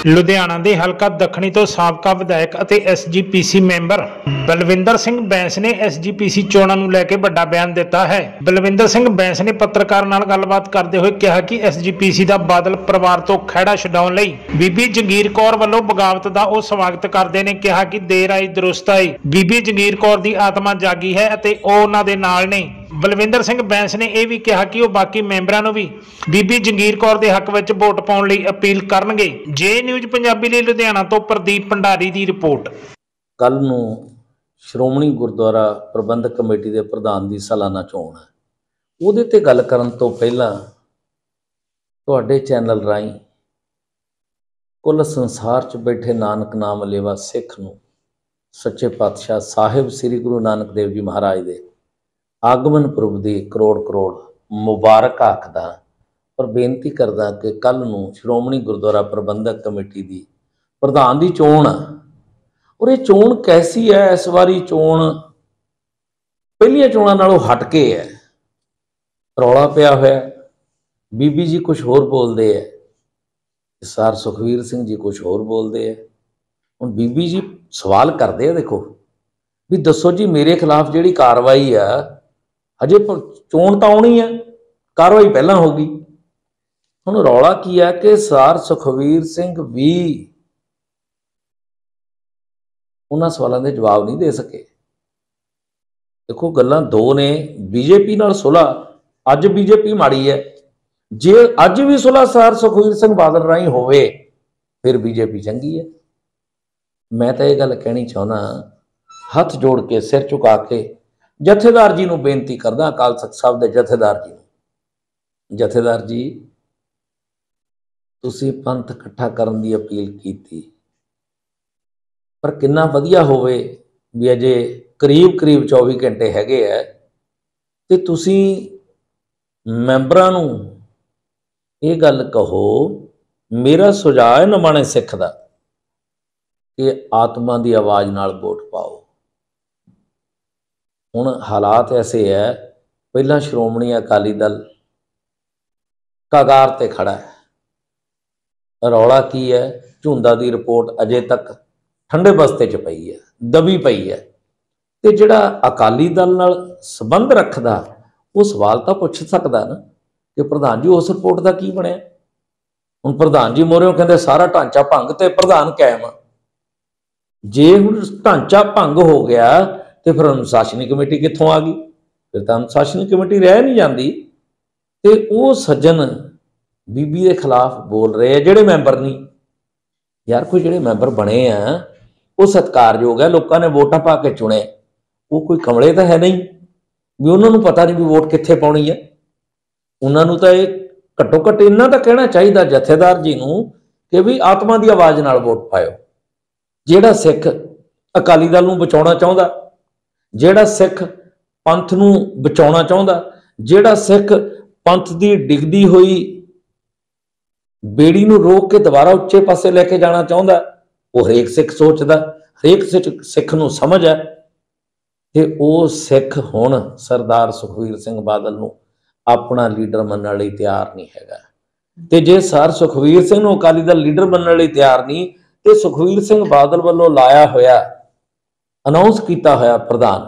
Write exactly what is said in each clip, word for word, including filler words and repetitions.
ਲੁਧਿਆਣਾ ਦੇ ਹਲਕਾ ਦੱਖਣੀ ਤੋਂ ਸਾਬਕਾ ਵਿਧਾਇਕ ਅਤੇ S G P C member Balwinder Singh Bains ਨੇ ਐਸ ਜੀ ਪੀ ਸੀ ਚੋਣਾਂ ਨੂੰ ਲੈ ਕੇ ਵੱਡਾ ਬਿਆਨ ਦਿੱਤਾ ਹੈ। ਬਲਵਿੰਦਰ ਸਿੰਘ ਬੈਂਸ ਨੇ ਪੱਤਰਕਾਰ ਨਾਲ ਗੱਲਬਾਤ ਕਰਦੇ ਹੋਏ ਕਿਹਾ ਕਿ ਐਸ ਜੀ ਪੀ ਸੀ ਦਾ ਬਾਦਲ ਪਰਿਵਾਰ ਤੋਂ ਖਹਿੜਾ ਛਡਾਉਣ ਲਈ ਬੀਬੀ ਜੰਗੀਰ ਕੌਰ ਵੱਲੋਂ ਬਗਾਵਤ ਦਾ ਉਹ ਸਵਾਗਤ ਕਰਦੇ ਨੇ। ਕਿਹਾ ਕਿ ਦੇਰ ਆਈ ਦਰੁਸਤ ਆਈ, ਬੀਬੀ ਜੰਗੀਰ ਕੌਰ ਦੀ ਆਤਮਾ ਜਾਗੀ ਹੈ ਅਤੇ ਉਹ ਉਹਨਾਂ ਦੇ ਨਾਲ ਨੇ। ਬਲਵਿੰਦਰ ਸਿੰਘ ਬੈਂਸ ਨੇ ਇਹ ਵੀ ਕਿਹਾ ਕਿ ਉਹ ਬਾਕੀ ਮੈਂਬਰਾਂ ਨੂੰ ਵੀ ਬੀਬੀ ਜੰਗੀਰ ਕੌਰ ਦੇ ਹੱਕ ਵਿੱਚ ਵੋਟ ਪਾਉਣ ਲਈ ਅਪੀਲ ਕਰਨਗੇ। ਜੇ ਨਿਊਜ਼ ਪੰਜਾਬੀ ਲਈ ਲੁਧਿਆਣਾ ਤੋਂ ਪ੍ਰਦੀਪ ਭੰਡਾਰੀ ਦੀ ਰਿਪੋਰਟ। ਕੱਲ ਨੂੰ ਸ਼੍ਰੋਮਣੀ ਗੁਰਦੁਆਰਾ ਪ੍ਰਬੰਧਕ ਕਮੇਟੀ ਦੇ ਪ੍ਰਧਾਨ ਦੀ ਸਾਲਾਨਾ ਚੋਣ ਹੈ। ਉਹਦੇ ਤੇ ਗੱਲ ਕਰਨ ਤੋਂ ਪਹਿਲਾਂ ਤੁਹਾਡੇ ਚੈਨਲ ਰਾਹੀਂ ਕੁੱਲ ਸੰਸਾਰ 'ਚ ਬੈਠੇ ਨਾਨਕ ਨਾਮ ਲੇਵਾ ਸਿੱਖ ਨੂੰ ਸੱਚੇ ਪਾਤਸ਼ਾਹ ਸਾਹਿਬ ਸ੍ਰੀ ਗੁਰੂ ਨਾਨਕ ਦੇਵ ਜੀ ਮਹਾਰਾਜ ਦੇ ਆਗਮਨ ਪੁਰਬ ਦੀ ਕਰੋੜ ਕਰੋੜ ਮੁਬਾਰਕ ਆਖਦਾ, ਪਰ ਬੇਨਤੀ ਕਰਦਾ ਕਿ ਕੱਲ ਨੂੰ ਸ਼੍ਰੋਮਣੀ ਗੁਰਦੁਆਰਾ ਪ੍ਰਬੰਧਕ ਕਮੇਟੀ ਦੀ ਪ੍ਰਧਾਨ ਦੀ ਚੋਣ ਆ, ਔਰ ਇਹ ਚੋਣ ਕੈਸੀ ਹੈ। ਇਸ ਵਾਰੀ ਚੋਣ ਪਹਿਲੀਆਂ ਚੋਣਾਂ ਨਾਲੋਂ ਹਟ ਕੇ ਹੈ। ਰੌਲਾ ਪਿਆ ਹੋਇਆ, ਬੀਬੀ ਜੀ ਕੁਝ ਹੋਰ ਬੋਲਦੇ ਹੈ, ਸਰ ਸੁਖਵੀਰ ਸਿੰਘ ਜੀ ਕੁਝ ਹੋਰ ਬੋਲਦੇ ਹੈ। ਹੁਣ ਬੀਬੀ ਜੀ ਸਵਾਲ ਕਰਦੇ ਆ, ਦੇਖੋ ਵੀ ਦੱਸੋ ਜੀ ਮੇਰੇ ਖਿਲਾਫ ਜਿਹੜੀ ਕਾਰਵਾਈ ਆ, ਅਜੇ ਚੋਣ ਤਾਂ ਆਉਣੀ ਹੈ, ਕਾਰਵਾਈ ਪਹਿਲਾਂ ਹੋ ਗਈ। ਹੁਣ ਰੌਲਾ ਕੀ ਹੈ ਕਿ ਸਰ ਸੁਖਵੀਰ ਸਿੰਘ ਵੀ ਉਹਨਾਂ ਸਵਾਲਾਂ ਦੇ ਜਵਾਬ ਨਹੀਂ ਦੇ ਸਕੇ। ਦੇਖੋ ਗੱਲਾਂ ਦੋ ਨੇ, ਬੀਜੇਪੀ ਨਾਲ ਸੁਲ੍ਹਾ, ਅੱਜ ਬੀਜੇਪੀ ਮਾੜੀ ਹੈ। ਜੇ ਅੱਜ ਵੀ ਸੁਲ੍ਹਾ ਸਰ ਸੁਖਵੀਰ ਸਿੰਘ ਬਾਦਲ ਰਾਹੀਂ ਹੋਵੇ ਫਿਰ ਬੀਜੇਪੀ ਚੰਗੀ ਹੈ। ਮੈਂ ਤਾਂ ਇਹ ਗੱਲ ਕਹਿਣੀ ਚਾਹੁੰਦਾ, ਹੱਥ ਜੋੜ ਕੇ ਸਿਰ ਝੁਕਾ ਕੇ ਜਥੇਦਾਰ ਜੀ ਨੂੰ ਬੇਨਤੀ ਕਰਦਾ, ਅਕਾਲ ਤਖਤ ਸਾਹਿਬ ਦੇ ਜਥੇਦਾਰ ਜੀ ਨੂੰ, ਜਥੇਦਾਰ ਜੀ ਤੁਸੀਂ ਪੰਥ ਇਕੱਠਾ ਕਰਨ ਦੀ ਅਪੀਲ ਕੀਤੀ, ਪਰ ਕਿੰਨਾ ਵਧੀਆ ਹੋਵੇ ਵੀ ਅਜੇ ਕਰੀਬ ਕਰੀਬ ਚੌਵੀ ਘੰਟੇ ਹੈਗੇ ਆ ਤੇ ਤੁਸੀਂ ਮੈਂਬਰਾਂ ਨੂੰ ਇਹ ਗੱਲ ਕਹੋ, ਮੇਰਾ ਸੁਝਾਅ ਹੈ ਨਿਮਾਣੇ ਸਿੱਖ ਦਾ, ਕਿ ਆਤਮਾ ਦੀ ਆਵਾਜ਼ ਨਾਲ ਵੋਟ ਪਾਓ। ਹੁਣ ਹਾਲਾਤ ਐਸੇ ਹੈ, ਪਹਿਲਾਂ ਸ਼੍ਰੋਮਣੀ ਅਕਾਲੀ ਦਲ ਕਗਾਰ ਤੇ ਖੜਾ ਹੈ। ਰੌਲਾ ਕੀ ਹੈ, ਝੁੰਦਾ ਦੀ ਰਿਪੋਰਟ ਅਜੇ ਤੱਕ ਠੰਡੇ ਬਸਤੇ 'ਚ ਪਈ ਹੈ, ਦਬੀ ਪਈ ਹੈ। ਤੇ ਜਿਹੜਾ ਅਕਾਲੀ ਦਲ ਨਾਲ ਸੰਬੰਧ ਰੱਖਦਾ ਉਹ ਸਵਾਲ ਤਾਂ ਪੁੱਛ ਸਕਦਾ ਨਾ ਕਿ ਪ੍ਰਧਾਨ ਜੀ ਉਸ ਰਿਪੋਰਟ ਦਾ ਕੀ ਬਣਿਆ। ਹੁਣ ਪ੍ਰਧਾਨ ਜੀ ਮੋਹਰਿਓਂ ਕਹਿੰਦੇ ਸਾਰਾ ਢਾਂਚਾ ਭੰਗ ਤੇ ਪ੍ਰਧਾਨ ਕਾਇਮ। ਜੇ ਹੁਣ ਢਾਂਚਾ ਭੰਗ ਹੋ ਗਿਆ ਤੇ ਫਿਰ ਅਨੁਸ਼ਾਸਨੀ ਕਮੇਟੀ ਕਿੱਥੋਂ ਆ ਗਈ? ਫਿਰ ਤਾਂ ਅਨੁਸ਼ਾਸਨੀ ਕਮੇਟੀ ਰਹਿ ਨਹੀਂ ਜਾਂਦੀ। ਤੇ ਉਹ ਸੱਜਣ ਬੀਬੀ ਦੇ ਖਿਲਾਫ ਬੋਲ ਰਹੇ ਆ ਜਿਹੜੇ ਮੈਂਬਰ ਨਹੀਂ। ਯਾਰ ਕੋਈ ਜਿਹੜੇ ਮੈਂਬਰ ਬਣੇ ਆ ਉਹ ਸਤਿਕਾਰਯੋਗ ਹੈ, ਲੋਕਾਂ ਨੇ ਵੋਟਾਂ ਪਾ ਕੇ ਚੁਣੇ, ਉਹ ਕੋਈ ਕਮਲੇ ਤਾਂ ਹੈ ਨਹੀਂ ਵੀ ਉਹਨਾਂ ਨੂੰ ਪਤਾ ਨਹੀਂ ਵੀ ਵੋਟ ਕਿੱਥੇ ਪਾਉਣੀ ਹੈ। ਉਹਨਾਂ ਨੂੰ ਤਾਂ ਇਹ ਘੱਟੋ ਘੱਟ ਇੰਨਾ ਤਾਂ ਕਹਿਣਾ ਚਾਹੀਦਾ ਜਥੇਦਾਰ ਜੀ ਨੂੰ ਕਿ ਵੀ ਆਤਮਾ ਦੀ ਆਵਾਜ਼ ਨਾਲ ਵੋਟ ਪਾਇਓ। ਜਿਹੜਾ ਸਿੱਖ ਅਕਾਲੀ ਦਲ ਨੂੰ ਬਚਾਉਣਾ ਚਾਹੁੰਦਾ, ਜਿਹੜਾ ਸਿੱਖ ਪੰਥ ਨੂੰ ਬਚਾਉਣਾ ਚਾਹੁੰਦਾ, ਜਿਹੜਾ ਸਿੱਖ ਪੰਥ ਦੀ ਡਿੱਗਦੀ ਹੋਈ ਬੇੜੀ ਨੂੰ ਰੋਕ ਕੇ ਦੁਬਾਰਾ ਉੱਚੇ ਪਾਸੇ ਲੈ ਕੇ ਜਾਣਾ ਚਾਹੁੰਦਾ, ਉਹ ਹਰੇਕ ਸਿੱਖ ਸੋਚਦਾ, ਹਰੇਕ ਸਿੱਖ ਨੂੰ ਸਮਝ ਹੈ। ਤੇ ਉਹ ਸਿੱਖ ਹੁਣ ਸਰਦਾਰ ਸੁਖਵੀਰ ਸਿੰਘ ਬਾਦਲ ਨੂੰ ਆਪਣਾ ਲੀਡਰ ਮੰਨਣ ਲਈ ਤਿਆਰ ਨਹੀਂ ਹੈਗਾ। ਤੇ ਜੇ ਸਰ ਸੁਖਵੀਰ ਸਿੰਘ ਨੂੰ ਅਕਾਲੀ ਦਲ ਲੀਡਰ ਮੰਨਣ ਲਈ ਤਿਆਰ ਨਹੀਂ ਤੇ ਸੁਖਵੀਰ ਸਿੰਘ ਬਾਦਲ ਵੱਲੋਂ ਲਾਇਆ ਹੋਇਆ ਅਨਾਉਂਸ ਕੀਤਾ ਹੋਇਆ ਪ੍ਰਧਾਨ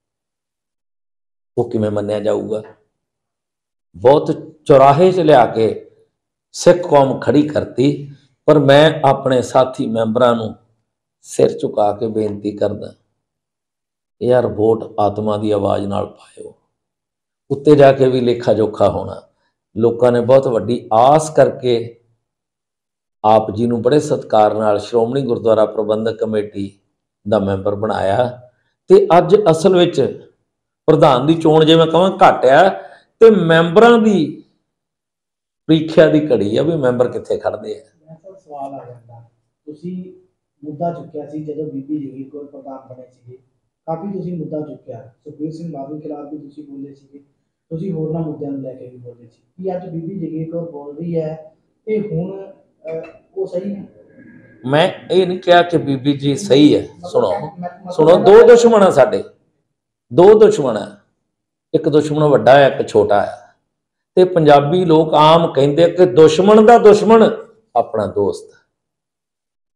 ਉਹ ਕਿਵੇਂ ਮੰਨਿਆ ਜਾਊਗਾ? ਬਹੁਤ ਚੌਰਾਹੇ 'ਚ ਲਿਆ ਕੇ ਸਿੱਖ ਕੌਮ ਖੜੀ ਕਰਤੀ। ਪਰ ਮੈਂ ਆਪਣੇ ਸਾਥੀ ਮੈਂਬਰਾਂ ਨੂੰ ਸਿਰ ਝੁਕਾ ਕੇ ਬੇਨਤੀ ਕਰਦਾ, ਯਾਰ ਵੋਟ ਆਤਮਾ ਦੀ ਆਵਾਜ਼ ਨਾਲ ਪਾਇਓ। ਉੱਤੇ ਜਾ ਕੇ ਵੀ ਲੇਖਾ ਜੋਖਾ ਹੋਣਾ। ਲੋਕਾਂ ਨੇ ਬਹੁਤ ਵੱਡੀ ਆਸ ਕਰਕੇ ਆਪ ਜੀ ਨੂੰ ਬੜੇ ਸਤਿਕਾਰ ਨਾਲ ਸ਼੍ਰੋਮਣੀ ਗੁਰਦੁਆਰਾ ਪ੍ਰਬੰਧਕ ਕਮੇਟੀ ਦਾ ਮੈਂਬਰ ਬਣਾਇਆ ਤੇ ਅੱਜ ਅਸਲ ਵਿੱਚ ਪ੍ਰਧਾਨ ਦੀ ਚੋਣ ਜੇ ਮੈਂ ਕਹਾਂ ਘੱਟ ਆ ਤੇ ਮੈਂਬਰਾਂ ਦੀ ਪ੍ਰੀਖਿਆ ਦੀ ਘੜੀ ਆ ਵੀ ਮੈਂਬਰ ਕਿੱਥੇ ਖੜਦੇ ਆ। ਸਵਾਲ ਆ ਜਾਂਦਾ, ਤੁਸੀਂ ਮੁੱਦਾ ਚੁੱਕਿਆ ਸੀ ਜਦੋਂ ਬੀਬੀ ਜੰਗੀਰ ਕੌਰ ਪ੍ਰਧਾਨ ਬਣੇ ਸੀਗੇ, ਕਾਫੀ ਤੁਸੀਂ ਮੁੱਦਾ ਚੁੱਕਿਆ, ਸੁਖਬੀਰ ਸਿੰਘ ਬਾਦਲ ਖਿਲਾਫ ਵੀ ਤੁਸੀਂ ਬੋਲੇ ਸੀਗੇ, ਤੁਸੀਂ ਹੋਰਨਾਂ ਮੁੱਦਿਆਂ ਨੂੰ ਲੈ ਕੇ ਵੀ ਬੋਲੇ ਸੀ ਕਿ ਅੱਜ ਬੀਬੀ ਜੰਗੀਰ ਕੌਰ ਬੋਲ ਰਹੀ ਹੈ ਤੇ ਹੁਣ ਉਹ ਸਹੀ ਹੈ? ਮੈਂ ਇਹ ਨਹੀਂ ਕਿਹਾ ਕਿ ਬੀਬੀ ਜੀ ਸਹੀ ਹੈ। ਸੁਣੋ ਸੁਣੋ ਦੋ ਦੁਸ਼ਮਣ ਆ ਸਾਡੇ, ਦੋ ਦੁਸ਼ਮਣ ਆ, ਇੱਕ ਦੁਸ਼ਮਣ ਵੱਡਾ ਹੈ, ਇੱਕ ਛੋਟਾ ਹੈ। ਤੇ ਪੰਜਾਬੀ ਲੋਕ ਆਮ ਕਹਿੰਦੇ ਕਿ ਦੁਸ਼ਮਣ ਦਾ ਦੁਸ਼ਮਣ ਆਪਣਾ ਦੋਸਤ।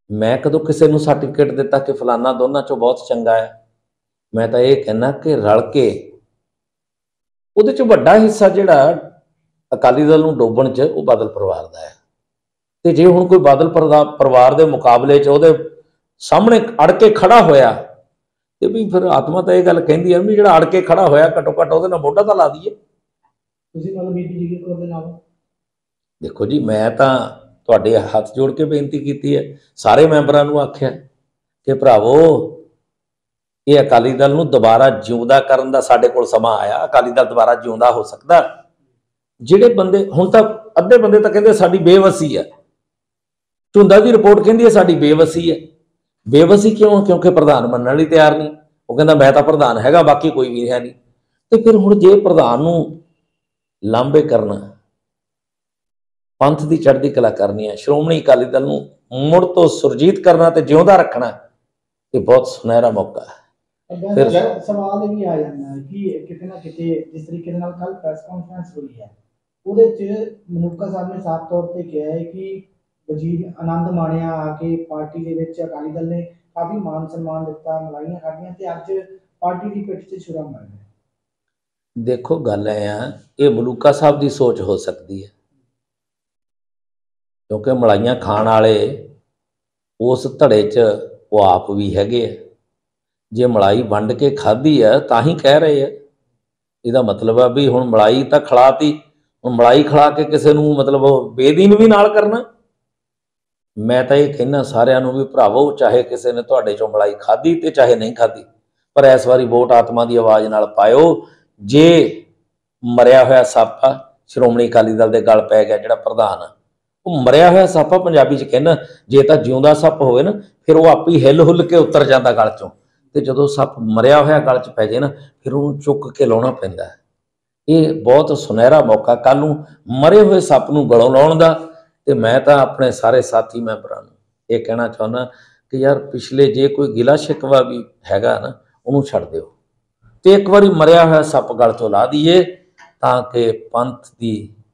ਮੈਂ ਕਦੋਂ ਕਿਸੇ ਨੂੰ ਸਰਟੀਫਿਕੇਟ ਦਿੱਤਾ ਕਿ ਫਲਾਨਾ ਦੋਨਾਂ ਚੋਂ ਬਹੁਤ ਚੰਗਾ ਹੈ। ਮੈਂ ਤਾਂ ਇਹ ਕਹਿਣਾ ਕਿ ਰਲ ਕੇ ਉਹਦੇ ਚ ਵੱਡਾ ਹਿੱਸਾ ਜਿਹੜਾ ਅਕਾਲੀ ਦਲ ਨੂੰ ਡੋਬਣ ਚ ਉਹ ਬਾਦਲ ਪਰਿਵਾਰ ਦਾ ਹੈ। ਤੇ ਜੇ ਹੁਣ ਕੋਈ ਬਾਦਲ ਪਰਿਵਾਰ ਦੇ ਮੁਕਾਬਲੇ ਚ ਉਹਦੇ ਸਾਹਮਣੇ ਅੜ ਕੇ ਖੜਾ ਹੋਇਆ ਤੇ ਵੀ ਫਿਰ ਆਤਮਾ ਤਾਂ ਇਹ ਗੱਲ ਕਹਿੰਦੀ ਹੈ ਵੀ ਜਿਹੜਾ ਅੜ ਕੇ ਖੜਾ ਹੋਇਆ ਘੱਟੋ ਘੱਟ ਉਹਦੇ ਨਾਲ ਮੋਢਾ ਤਾਂ ਲਾ ਦਈਏ। ਤੁਸੀਂ ਮਤਲਬ ਬੀਬੀ ਜਗੀਰ ਕੌਰ ਦੇ ਨਾਲ? ਦੇਖੋ ਜੀ, ਮੈਂ ਤਾਂ ਤੁਹਾਡੇ ਹੱਥ ਜੋੜ ਕੇ ਬੇਨਤੀ ਕੀਤੀ ਹੈ, ਸਾਰੇ ਮੈਂਬਰਾਂ ਨੂੰ ਆਖਿਆ ਕਿ ਭਰਾਵੋ ਇਹ ਅਕਾਲੀ ਦਲ ਨੂੰ ਦੁਬਾਰਾ ਜਿਉਂਦਾ ਕਰਨ ਦਾ ਸਾਡੇ ਕੋਲ ਸਮਾਂ ਆਇਆ। ਅਕਾਲੀ ਦਲ ਦੁਬਾਰਾ ਜਿਉਂਦਾ ਹੋ ਸਕਦਾ। ਜਿਹੜੇ ਬੰਦੇ ਹੁਣ ਤਾਂ ਅੱਧੇ ਬੰਦੇ ਤਾਂ ਕਹਿੰਦੇ ਸਾਡੀ ਬੇਵਸੀ ਹੈ, ਝੁੰਦਾ ਦੀ ਰਿਪੋਰਟ ਕਹਿੰਦੀ ਹੈ ਸਾਡੀ ਬੇਵਸੀ ਹੈ। ਬੇਵਸੀ ਕਿਉਂ? ਕਿਉਂਕਿ ਪ੍ਰਧਾਨ ਮੰਨਣ ਲਈ ਤਿਆਰ ਨਹੀਂ। ਉਹ ਕਹਿੰਦਾ ਮੈਂ ਤਾਂ ਪ੍ਰਧਾਨ ਹੈਗਾ, ਬਾਕੀ ਕੋਈ ਵੀ ਹੈ ਨਹੀਂ। ਤੇ ਫਿਰ ਹੁਣ ਜੇ ਪ੍ਰਧਾਨ ਨੂੰ ਲਾਂਭੇ ਕਰਨਾ, ਪੰਥ ਦੀ ਚੜ੍ਹਦੀ ਕਲਾ ਕਰਨੀ ਹੈ, ਸ਼੍ਰੋਮਣੀ ਅਕਾਲੀ ਦਲ ਨੂੰ ਮੁੜ ਤੋਂ ਸੁਰਜੀਤ ਕਰਨਾ ਤੇ ਜਿਉਂਦਾ ਰੱਖਣਾ, ਇਹ ਬਹੁਤ ਸੁਨਹਿਰਾ ਮੌਕਾ ਹੈ। ਫਿਰ ਸਵਾਲ ਇਹ ਵੀ ਆ ਜਾਂਦਾ ਹੈ ਕਿ ਕਿਤੇ ਨਾ ਕਿਤੇ ਜਿਸ ਤਰੀਕੇ ਨਾਲ ਕੱਲ ਪ੍ਰੈਸ ਕਾਨਫਰੰਸ ਹੋਈ ਹੈ ਉਹਦੇ ਚ ਮਨੂਕਾ ਸਾਹਿਬ ਨੇ ਸਾਫ਼ ਤੌਰ ਤੇ ਕਿਹਾ ਹੈ ਕਿ ਵਜ਼ੀਰ ਆਨੰਦ ਮਾਣਿਆ ਆ ਕੇ ਪਾਰਟੀ ਦੇ ਵਿੱਚ ਅਕਾਲੀ ਦਲ ਨੇ ਕਾਫੀ ਮਾਨ ਸਨਮਾਨ ਦਿੱਤਾ, ਮਲਾਈਆਂ ਖਾਧੀਆਂ ਤੇ ਅੱਜ ਪਾਰਟੀ ਦੀ ਪਿੱਠ 'ਚ ਛੁਰਾ ਮਾਰ ਰਿਹਾ। ਦੇਖੋ ਗੱਲ ਐ ਆ, ਇਹ ਮਲੂਕਾ ਸਾਹਿਬ ਦੀ ਸੋਚ ਹੋ ਸਕਦੀ ਹੈ ਕਿਉਂਕਿ ਮਲਾਈਆਂ ਖਾਣ ਵਾਲੇ ਉਸ ਧੜੇ 'ਚ ਉਹ ਆਪ ਵੀ ਹੈਗੇ ਆ। ਜੇ ਮਲਾਈ ਵੰਡ ਕੇ ਖਾਧੀ ਆ ਤਾਂ ਹੀ ਕਹਿ ਰਹੇ ਆ। ਇਹਦਾ ਮਤਲਬ ਆ ਵੀ ਹੁਣ ਮਲਾਈ ਤਾਂ ਖਿਲਾਤੀ, ਹੁਣ ਮਲਾਈ ਖਿਲਾ ਕੇ ਕਿਸੇ ਨੂੰ ਮਤਲਬ ਬੇਦੀਨ ਵੀ ਨਾਲ ਕਰਨਾ। ਮੈਂ ਤਾਂ ਇਹ ਕਹਿੰਦਾ ਸਾਰਿਆਂ ਨੂੰ ਵੀ ਭਰਾਵੋ, ਚਾਹੇ ਕਿਸੇ ਨੇ ਤੁਹਾਡੇ ਚੋਂ ਮਲਾਈ ਖਾਧੀ ਤੇ ਚਾਹੇ ਨਹੀਂ ਖਾਧੀ, ਪਰ ਇਸ ਵਾਰੀ ਵੋਟ ਆਤਮਾ ਦੀ ਆਵਾਜ਼ ਨਾਲ ਪਾਇਓ। ਜੇ ਮਰਿਆ ਹੋਇਆ ਸੱਪ ਆ ਸ਼੍ਰੋਮਣੀ ਅਕਾਲੀ ਦਲ ਦੇ ਗਲ ਪੈ ਗਿਆ ਜਿਹੜਾ ਪ੍ਰਧਾਨ ਆ, ਉਹ ਮਰਿਆ ਹੋਇਆ ਸੱਪ ਆ ਪੰਜਾਬੀ 'ਚ ਕਹਿੰਦਾ। ਜੇ ਤਾਂ ਜਿਉਂਦਾ ਸੱਪ ਹੋਵੇ ਨਾ ਫਿਰ ਉਹ ਆਪੇ ਹਿੱਲ ਹੁੱਲ ਕੇ ਉਤਰ ਜਾਂਦਾ ਗਲ 'ਚੋਂ, ਤੇ ਜਦੋਂ ਸੱਪ ਮਰਿਆ ਹੋਇਆ ਗਲ 'ਚ ਪੈ ਜੇ ਨਾ ਫਿਰ ਉਹਨੂੰ ਚੁੱਕ ਕੇ ਲਾਉਣਾ ਪੈਂਦਾ। ਇਹ ਬਹੁਤ ਸੁਨਹਿਰਾ ਮੌਕਾ ਕੱਲ੍ਹ ਨੂੰ ਮਰੇ ਹੋਏ ਸੱਪ ਨੂੰ ਗਲੋਂ ਲਾਉਣ ਦਾ। ਤੇ ਮੈਂ ਤਾਂ ਆਪਣੇ ਸਾਰੇ ਸਾਥੀ ਮੈਂਬਰਾਂ ਨੂੰ ਇਹ ਕਹਿਣਾ ਚਾਹੁੰਦਾ ਕਿ ਯਾਰ ਪਿਛਲੇ ਜੇ ਕੋਈ ਗਿਲਾ ਸ਼ਿਕਵਾ ਵੀ ਹੈਗਾ ਨਾ ਉਹਨੂੰ ਛੱਡ ਦਿਓ ਤੇ ਇੱਕ ਵਾਰੀ ਮਰਿਆ ਹੋਇਆ ਸੱਪ ਗਲ ਤੋਂ ਲਾ ਦਈਏ ਤਾਂ ਕਿ ਪੰਥ ਦੀ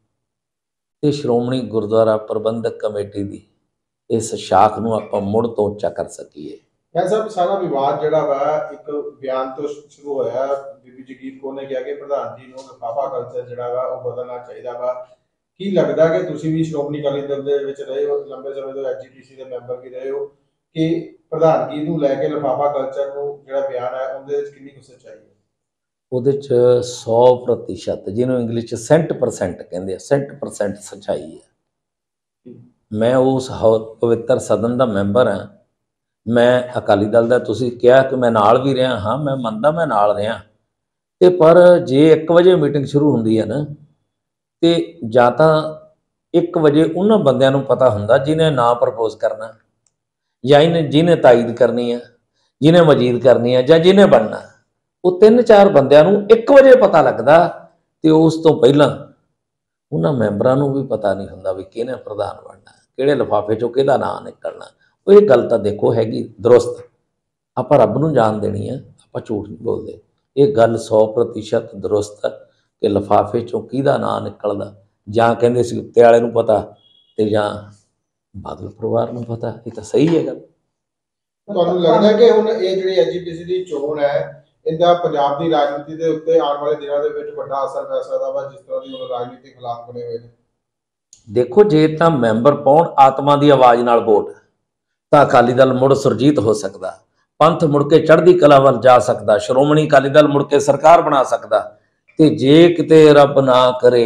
ਤੇ ਸ਼੍ਰੋਮਣੀ ਗੁਰਦੁਆਰਾ ਪ੍ਰਬੰਧਕ ਕਮੇਟੀ ਦੀ ਇਸ ਸ਼ਾਖ ਨੂੰ ਆਪਾਂ ਮੁੜ ਤੋਂ ਉੱਚਾ ਕਰ ਸਕੀਏ। ਮੈਂ ਸਾਹਿਬ ਸਾਰਾ ਵਿਵਾਦ ਜਿਹੜਾ ਵਾ ਇੱਕ ਬਿਆਨ ਤੋਂ ਸ਼ੁਰੂ ਹੋਇਆ। ਬੀਬੀ ਜਗੀਰ ਕੌਰ ਨੇ ਕਿਹਾ ਕਿ ਪ੍ਰਧਾਨ ਜੀ ਨੂੰ ਲਿਫਾਫਾ ਕਲਚਰ ਜਿਹੜਾ ਵਾ ਉਹ ਬਦਲਣਾ ਚਾਹੀਦਾ ਵਾ। ਕੀ ਲੱਗਦਾ ਕਿ ਤੁਸੀਂ ਵੀ ਸ਼੍ਰੋਮਣੀ ਅਕਾਲੀ ਦਲ ਦੇ ਵਿੱਚ ਰਹੇ ਹੋ, ਲੰਬੇ ਸਮੇਂ ਤੋਂ ਐਸਜੀਪੀਸੀ ਦੇ ਮੈਂਬਰ ਵੀ ਰਹੇ ਹੋ, ਕਿ ਪ੍ਰਧਾਨਗੀ ਨੂੰ ਲੈ ਕੇ ਲਿਫਾਫਾ ਕਲਚਰ ਨੂੰ ਜਿਹੜਾ ਬਿਆਨ ਹੈ ਉਹਦੇ ਵਿੱਚ ਕਿੰਨੀ ਕੁ ਸੱਚਾਈ ਹੈ? ਉਹਦੇ 'ਚ ਸੌ ਪ੍ਰਤੀਸ਼ਤ, ਜਿਹਨੂੰ ਇੰਗਲਿਸ਼ 'ਚ ਸੈਂਟ ਪਰਸੈਂਟ ਕਹਿੰਦੇ ਆ, ਸੈਂਟ ਪਰਸੈਂਟ ਸੱਚਾਈ ਹੈ। ਮੈਂ ਉਸ ਪਵਿੱਤਰ ਸਦਨ ਦਾ ਮੈਂਬਰ ਹਾਂ। ਮੈਂ ਅਕਾਲੀ ਦਲ ਦਾ, ਤੁਸੀਂ ਕਿਹਾ ਕਿ ਮੈਂ ਨਾਲ ਵੀ ਰਿਹਾ, ਹਾਂ ਮੈਂ ਮੰਨਦਾ ਮੈਂ ਨਾਲ ਰਿਹਾ। ਤੇ ਪਰ ਜੇ ਇੱਕ ਵਜੇ ਮੀਟਿੰਗ ਸ਼ੁਰੂ ਹੁੰਦੀ ਹੈ ਨਾ, ਤੇ ਜਾਂ ਤਾਂ ਇੱਕ ਵਜੇ ਉਹਨਾਂ ਬੰਦਿਆਂ ਨੂੰ ਪਤਾ ਹੁੰਦਾ ਜਿਹਨੇ ਨਾਂ ਪ੍ਰਪੋਜ਼ ਕਰਨਾ, ਜਾਂ ਇਹਨੇ ਜਿਹਨੇ ਤਾਇਦ ਕਰਨੀ ਆ, ਜਿਹਨੇ ਮਜੀਦ ਕਰਨੀ ਆ, ਜਾਂ ਜਿਹਨੇ ਬਣਨਾ, ਉਹ ਤਿੰਨ ਚਾਰ ਬੰਦਿਆਂ ਨੂੰ ਇੱਕ ਵਜੇ ਪਤਾ ਲੱਗਦਾ। ਤੇ ਉਸ ਤੋਂ ਪਹਿਲਾਂ ਉਹਨਾਂ ਮੈਂਬਰਾਂ ਨੂੰ ਵੀ ਪਤਾ ਨਹੀਂ ਹੁੰਦਾ ਵੀ ਕਿਹਨੇ ਪ੍ਰਧਾਨ ਬਣਨਾ, ਕਿਹੜੇ ਲਿਫਾਫੇ 'ਚੋਂ ਕਿਹਦਾ ਨਾਂ ਨਿਕਲਣਾ। ਉਹ ਇਹ ਗੱਲ ਤਾਂ ਦੇਖੋ ਹੈਗੀ ਦਰੁਸਤ, ਆਪਾਂ ਰੱਬ ਨੂੰ ਜਾਣ ਦੇਣੀ ਆ, ਆਪਾਂ ਝੂਠ ਨਹੀਂ ਬੋਲਦੇ। ਇਹ ਗੱਲ ਸੌ ਪ੍ਰਤੀਸ਼ਤ ਦਰੁਸਤ ਕਿ ਲਿਫਾਫੇ 'ਚੋਂ ਕਿਹਦਾ ਨਾਂ ਨਿਕਲਦਾ, ਜਾਂ ਕਹਿੰਦੇ ਸੀ ਉੱਤੇ ਵਾਲੇ ਨੂੰ ਪਤਾ ਤੇ ਜਾਂ ਬਾਦਲ ਪਰਿਵਾਰ ਨੂੰ ਪਤਾ। ਇਹ ਤਾਂ ਸਹੀ ਹੈ ਗੱਲ। ਤੁਹਾਨੂੰ ਲੱਗਦਾ ਕਿ ਹੁਣ ਇਹ ਜਿਹੜੀ ਐਸਜੀਪੀਸੀ ਦੀ ਚੋਣ ਹੈ ਇਹਦਾ ਪੰਜਾਬ ਦੀ ਰਾਜਨੀਤੀ ਦੇ ਉੱਤੇ ਆਉਣ ਵਾਲੇ ਦਿਨਾਂ ਦੇ ਵਿੱਚ ਵੱਡਾ ਅਸਰ ਪੈ ਸਕਦਾ ਵਾ, ਜਿਸ ਤਰ੍ਹਾਂ ਦੀ ਹੁਣ ਰਾਜਨੀਤਿਕ ਹਾਲਾਤ ਬਣੇ ਹੋਏ ਨੇ? ਦੇਖੋ, ਜੇ ਤਾਂ ਮੈਂਬਰ ਪਾਉਣ ਆਤਮਾ ਦੀ ਆਵਾਜ਼ ਨਾਲ ਵੋਟ, ਤਾਂ ਅਕਾਲੀ ਦਲ ਮੁੜ ਸੁਰਜੀਤ ਹੋ ਸਕਦਾ, ਪੰਥ ਮੁੜ ਕੇ ਚੜ੍ਹਦੀ ਕਲਾ ਵੱਲ ਜਾ ਸਕਦਾ, ਸ਼੍ਰੋਮਣੀ ਅਕਾਲੀ ਦਲ ਮੁੜ ਕੇ ਸਰਕਾਰ ਬਣਾ ਸਕਦਾ। ਤੇ ਜੇ ਕਿਤੇ ਰੱਬ ਨਾ ਕਰੇ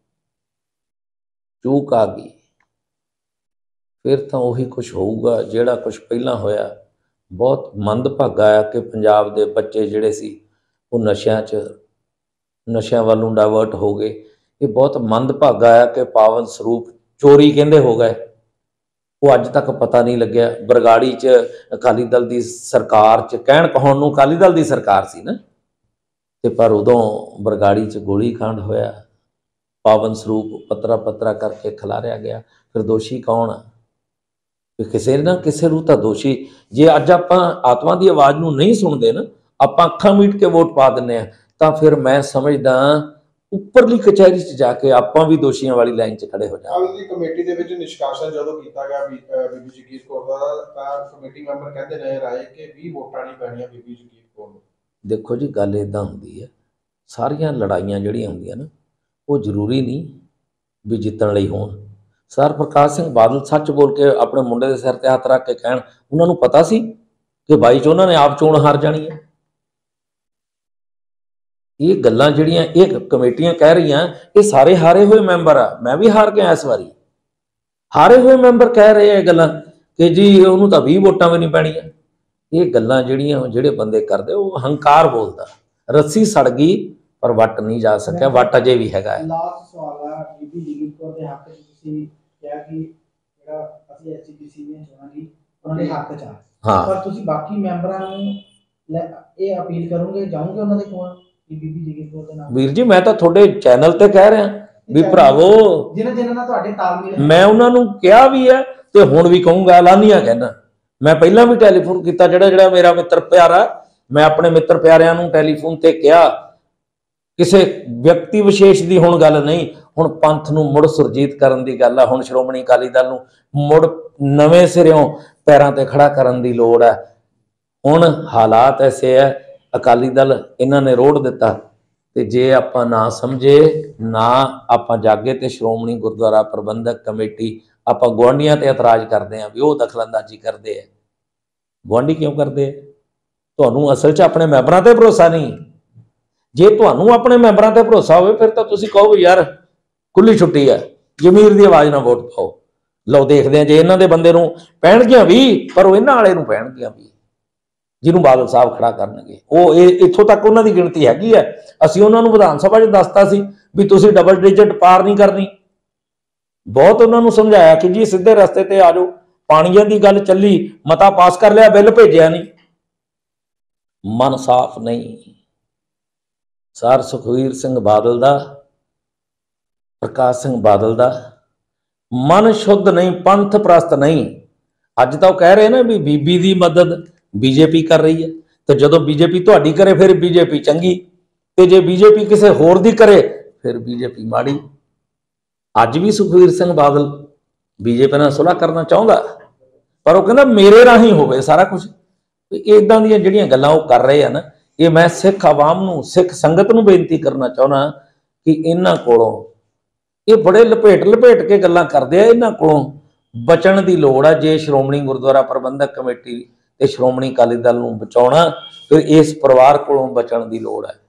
ਚੂਕ ਆ ਗਈ, ਫਿਰ ਤਾਂ ਉਹੀ ਕੁਛ ਹੋਊਗਾ ਜਿਹੜਾ ਕੁਛ ਪਹਿਲਾਂ ਹੋਇਆ। ਬਹੁਤ ਮੰਦਭਾਗਾ ਆ ਕਿ ਪੰਜਾਬ ਦੇ ਬੱਚੇ ਜਿਹੜੇ ਸੀ ਉਹ ਨਸ਼ਿਆਂ 'ਚ ਨਸ਼ਿਆਂ ਵੱਲ ਨੂੰ ਡਾਇਵਰਟ ਹੋ ਗਏ। ਇਹ ਬਹੁਤ ਮੰਦਭਾਗਾ ਆ ਕਿ ਪਾਵਨ ਸਰੂਪ ਚੋਰੀ ਕਹਿੰਦੇ ਹੋ ਗਏ, ਉਹ ਅੱਜ ਤੱਕ ਪਤਾ ਨਹੀਂ ਲੱਗਿਆ। ਬਰਗਾੜੀ 'ਚ ਅਕਾਲੀ ਦਲ ਦੀ ਸਰਕਾਰ 'ਚ, ਕਹਿਣ ਕਹਾਉਣ ਨੂੰ ਅਕਾਲੀ ਦਲ ਦੀ ਸਰਕਾਰ ਸੀ ਨਾ, ਤੇ ਪਰ ਉਦੋਂ ਬਰਗਾੜੀ 'ਚ ਗੋਲੀ ਕਾਂਡ ਹੋਇਆ, ਪਾਵਨ ਸਰੂਪ ਪੱਤਰਾ ਪੱਤਰਾ ਕਰਕੇ ਖਿਲਾਰਿਆ ਗਿਆ। ਫਿਰ ਦੋਸ਼ੀ ਕੌਣ ਆ? ਕਿਸੇ ਨਾ ਕਿਸੇ ਨੂੰ ਤਾਂ ਦੋਸ਼ੀ। ਜੇ ਅੱਜ ਆਪਾਂ ਆਤਮਾ ਦੀ ਆਵਾਜ਼ ਨੂੰ ਨਹੀਂ ਸੁਣਦੇ ਨਾ, ਆਪਾਂ ਅੱਖਾਂ ਮੀਟ ਕੇ ਵੋਟ ਪਾ ਦਿੰਦੇ ਆ, ਤਾਂ ਫਿਰ ਮੈਂ ਸਮਝਦਾ ਉੱਪਰਲੀ ਕਚਹਿਰੀ 'ਚ ਜਾ ਕੇ ਆਪਾਂ ਵੀ ਦੋਸ਼ੀਆਂ ਵਾਲੀ ਲਾਈਨ 'ਚ ਖੜੇ ਹੋ ਜਾਵਾਂਗੇ। ਕੱਲ੍ਹ ਦੀ ਕਮੇਟੀ ਦੇ ਵਿੱਚ ਨਿਸ਼ਕਾਸ਼ਨ ਜਦੋਂ ਕੀਤਾ ਗਿਆ ਬੀ- ਅਹ ਬੀਬੀ ਜਗੀਰ ਕੌਰ ਦਾ, ਤਾਂ ਕਮੇਟੀ ਮੈਂਬਰ ਕਹਿੰਦੇ ਨਜ਼ਰ ਆਏ ਕਿ ਵੀਹ ਵੋਟਾਂ ਨਹੀਂ ਪੈਣੀਆਂ ਬੀਬੀ ਜਗੀਰ ਕੌਰ ਨੂੰ। ਦੇਖੋ ਜੀ, ਗੱਲ ਇਦਾਂ ਹੁੰਦੀ ਹੈ, ਸਾਰੀਆਂ ਲੜਾਈਆਂ ਜਿਹੜੀਆਂ ਹੁੰਦੀਆਂ ਨਾ ਉਹ ਜ਼ਰੂਰੀ ਨਹੀਂ ਵੀ ਜਿੱਤਣ ਲਈ ਹੋਣ। ਸਰ ਪ੍ਰਕਾਸ਼ ਸਿੰਘ ਬਾਦਲ ਸੱਚ ਬੋਲ ਕੇ ਆਪਣੇ ਮੁੰਡੇ ਦੇ ਸਿਰ ਤੇ ਹੱਥ ਰੱਖ ਕੇ ਕਹਿਣ, ਉਹਨਾਂ ਨੂੰ ਪਤਾ ਸੀ ਕਿ ਬਾਈ ਚ ਉਹਨਾਂ ਨੇ ਆਪ ਚੋਣ ਹਾਰ ਜਾਣੀ ਹੈ। ਇਹ ਗੱਲਾਂ ਜਿਹੜੀਆਂ ਇਹ ਕਮੇਟੀਆਂ ਕਹਿ ਰਹੀਆਂ, ਇਹ ਸਾਰੇ ਹਾਰੇ ਹੋਏ ਮੈਂਬਰ ਆ। ਮੈਂ ਵੀ ਹਾਰ ਗਿਆ ਇਸ ਵਾਰੀ। ਹਾਰੇ ਹੋਏ ਮੈਂਬਰ ਕਹਿ ਰਹੇ ਆ ਇਹ ਗੱਲਾਂ ਕਿ ਜੀ ਉਹਨੂੰ ਤਾਂ ਵੀਹ ਵੋਟਾਂ ਵੀ ਨਹੀਂ ਪੈਣੀਆਂ। ਇਹ ਗੱਲਾਂ ਜਿਹੜੀਆਂ ਜਿਹੜੇ ਬੰਦੇ ਕਰਦੇ ਉਹ ਹੰਕਾਰ ਬੋਲਦਾ। ਰੱਸੀ ਸੜ ਗਈ ਪਰ ਵੱਟ ਨਹੀਂ ਜਾ ਸਕਿਆ, ਵੱਟ ਅਜੇ ਵੀ ਹੈਗਾ ਹੈ। ਲਾਸਟ ਸਵਾਲ ਆ, ਬੀਬੀ ਜਗੀਰ ਕੌਰ ਦੇ ਹੱਕ 'ਚ ਤੁਸੀਂ ਕਿਹਾ ਕਿ ਜਿਹੜਾ ਅਸੀਂ ਐਸਜੀਪੀਸੀ ਦੀਆਂ ਚੋਣਾਂ ਦੀ ਉਹਨਾਂ ਦੇ ਹੱਕ 'ਚ ਆ, ਹਾਂ, ਪਰ ਤੁਸੀਂ ਬਾਕੀ ਮੈਂਬਰਾਂ ਨੂੰ ਲੈ- ਇਹ ਅਪੀਲ ਕਰੋਗੇ, ਜਾਓਗੇ ਉਹਨਾਂ ਦੇ ਕੋਲ ਕਿ ਬੀਬੀ ਜਗੀਰ ਕੌਰ ਦੇ ਨਾਲ? ਵੀਰ ਜੀ, ਮੈਂ ਤਾਂ ਤੁਹਾਡੇ ਚੈਨਲ ਤੇ ਕਹਿ ਰਿਹਾ ਵੀ ਭਰਾਵੋ, ਜਿਨ੍ਹਾਂ ਜਿਨ੍ਹਾਂ ਨਾਲ ਤੁਹਾਡੇ ਤਾਲਮੇਲ ਹੈ। ਮੈਂ ਉਹਨਾਂ ਨੂੰ ਕਿਹਾ ਵੀ ਹੈ ਤੇ ਹੁਣ ਵੀ ਕਹੂੰਗਾ, ਐਲਾਨੀਆਂ ਕਹਿਣਾ। ਮੈਂ ਪਹਿਲਾਂ ਵੀ ਟੈਲੀਫੋਨ ਕੀਤਾ, ਜਿਹੜਾ ਜਿਹੜਾ ਮੇਰਾ ਮਿੱਤਰ ਪਿਆਰਾ, ਮੈਂ ਆਪਣੇ ਮਿੱਤਰ ਪਿਆਰਿਆਂ ਨੂੰ ਟੈਲੀਫੋਨ ਤੇ ਕਿਹਾ। ਕਿਸੇ ਵਿਅਕਤੀ ਵਿਸ਼ੇਸ਼ ਦੀ ਹੁਣ ਗੱਲ ਨਹੀਂ, ਹੁਣ ਪੰਥ ਨੂੰ ਮੁੜ ਸੁਰਜੀਤ ਕਰਨ ਦੀ ਗੱਲ ਆ। ਹੁਣ ਸ਼੍ਰੋਮਣੀ ਅਕਾਲੀ ਦਲ ਨੂੰ ਮੁੜ ਨਵੇਂ ਸਿਰਿਓਂ ਪੈਰਾਂ ਤੇ ਖੜਾ ਕਰਨ ਦੀ ਲੋੜ ਹੈ। ਹੁਣ ਹਾਲਾਤ ਐਸੇ ਹੈ, ਅਕਾਲੀ ਦਲ ਇਹਨਾਂ ਨੇ ਰੋੜ ਦਿੱਤਾ, ਤੇ ਜੇ ਆਪਾਂ ਨਾ ਸਮਝੇ, ਨਾ ਆਪਾਂ ਜਾਗੇ, ਤੇ ਸ਼੍ਰੋਮਣੀ ਗੁਰਦੁਆਰਾ ਪ੍ਰਬੰਧਕ ਕਮੇਟੀ, ਆਪਾਂ ਗੁਆਂਢੀਆਂ ਤੇ ਇਤਰਾਜ਼ ਕਰਦੇ ਆਂ ਵੀ ਉਹ ਦਖਲਅੰਦਾਜ਼ੀ ਕਰਦੇ ਆ। ਗੁਆਂਢੀ ਕਿਉਂ ਕਰਦੇ ਆ? ਤੁਹਾਨੂੰ ਅਸਲ 'ਚ ਆਪਣੇ ਮੈਂਬਰਾਂ ਤੇ ਭਰੋਸਾ ਨਹੀਂ। ਜੇ ਤੁਹਾਨੂੰ ਆਪਣੇ ਮੈਂਬਰਾਂ ਤੇ ਭਰੋਸਾ ਹੋਵੇ, ਫਿਰ ਤਾਂ ਤੁਸੀਂ ਕਹੋ ਵੀ ਯਾਰ ਖੁੱਲੀ ਛੁੱਟੀ ਹੈ, ਜ਼ਮੀਰ ਦੀ ਆਵਾਜ਼ ਨਾਲ ਵੋਟ ਪਾਓ। ਲਓ ਦੇਖਦੇ ਆ, ਜੇ ਇਹਨਾਂ ਦੇ ਬੰਦੇ ਨੂੰ ਪੈਣਗੀਆਂ ਵੀ, ਪਰ ਉਹ ਇਹਨਾਂ ਵਾਲੇ ਨੂੰ ਪੈਣਗੀਆਂ ਵੀ, ਜਿਹਨੂੰ ਬਾਦਲ ਸਾਹਿਬ ਖੜਾ ਕਰਨਗੇ। ਉਹ ਇਹ ਇੱਥੋਂ ਤੱਕ ਉਹਨਾਂ ਦੀ ਗਿਣਤੀ ਹੈਗੀ ਹੈ। ਅਸੀਂ ਉਹਨਾਂ ਨੂੰ ਵਿਧਾਨ ਸਭਾ 'ਚ ਦੱਸਤਾ ਸੀ ਵੀ ਤੁਸੀਂ ਡਬਲ ਡਿਜਿਟ ਪਾਰ ਨਹੀਂ ਕਰਨੀ। ਬਹੁਤ ਉਹਨਾਂ ਨੂੰ ਸਮਝਾਇਆ ਕਿ ਜੀ ਸਿੱਧੇ ਰਸਤੇ ਤੇ ਆ ਜਾਓ। ਪਾਣੀਆਂ ਦੀ ਗੱਲ ਚੱਲੀ, ਮਤਾ ਪਾਸ ਕਰ ਲਿਆ, ਬਿੱਲ ਭੇਜਿਆ ਨਹੀਂ। ਮਨ ਸਾਫ਼ ਨਹੀਂ। ਸਰ ਸੁਖਵੀਰ ਸਿੰਘ ਬਾਦਲ ਦਾ, ਪ੍ਰਕਾਸ਼ ਸਿੰਘ ਬਾਦਲ ਦਾ ਮਨ ਸ਼ੁੱਧ ਨਹੀਂ, ਪੰਥ ਪ੍ਰਸਤ ਨਹੀਂ। ਅੱਜ ਤਾਂ ਉਹ ਕਹਿ ਰਹੇ ਨੇ ਵੀ ਬੀਬੀ ਦੀ ਮਦਦ ਬੀਜੇਪੀ ਕਰ ਰਹੀ ਹੈ, ਤੇ ਜਦੋਂ ਬੀਜੇਪੀ ਤੁਹਾਡੀ ਕਰੇ ਫਿਰ ਬੀਜੇਪੀ ਚੰਗੀ, ਤੇ ਜੇ ਬੀਜੇਪੀ ਕਿਸੇ ਹੋਰ ਦੀ ਕਰੇ ਫਿਰ ਬੀਜੇਪੀ ਮਾੜੀ। ਅੱਜ ਵੀ ਸੁਖਵੀਰ ਸਿੰਘ ਬਾਦਲ ਬੀਜੇਪੀ ਨਾਲ ਸੁਲ੍ਹਾ ਕਰਨਾ ਚਾਹੁੰਦਾ, ਪਰ ਉਹ ਕਹਿੰਦਾ ਮੇਰੇ ਰਾਹੀਂ ਹੋਵੇ ਸਾਰਾ ਕੁਝ। ਇਦਾਂ ਦੀਆਂ ਜਿਹੜੀਆਂ ਗੱਲਾਂ ਉਹ ਕਰ ਰਹੇ ਆ ਨਾ, ਇਹ ਮੈਂ ਸਿੱਖ ਆਵਾਮ ਨੂੰ, ਸਿੱਖ ਸੰਗਤ ਨੂੰ ਬੇਨਤੀ ਕਰਨਾ ਚਾਹੁੰਦਾ ਕਿ ਇਹਨਾਂ ਕੋਲੋਂ, ਇਹ ਬੜੇ ਲਪੇਟ ਲਪੇਟ ਕੇ ਗੱਲਾਂ ਕਰਦੇ ਆ, ਇਹਨਾਂ ਕੋਲੋਂ ਬਚਣ ਦੀ ਲੋੜ ਆ। ਜੇ ਸ਼੍ਰੋਮਣੀ ਗੁਰਦੁਆਰਾ ਪ੍ਰਬੰਧਕ ਕਮੇਟੀ ਤੇ ਸ਼੍ਰੋਮਣੀ ਅਕਾਲੀ ਦਲ ਨੂੰ ਬਚਾਉਣਾ, ਫਿਰ ਇਸ ਪਰਿਵਾਰ ਕੋਲੋਂ ਬਚਣ ਦੀ ਲੋੜ ਹੈ।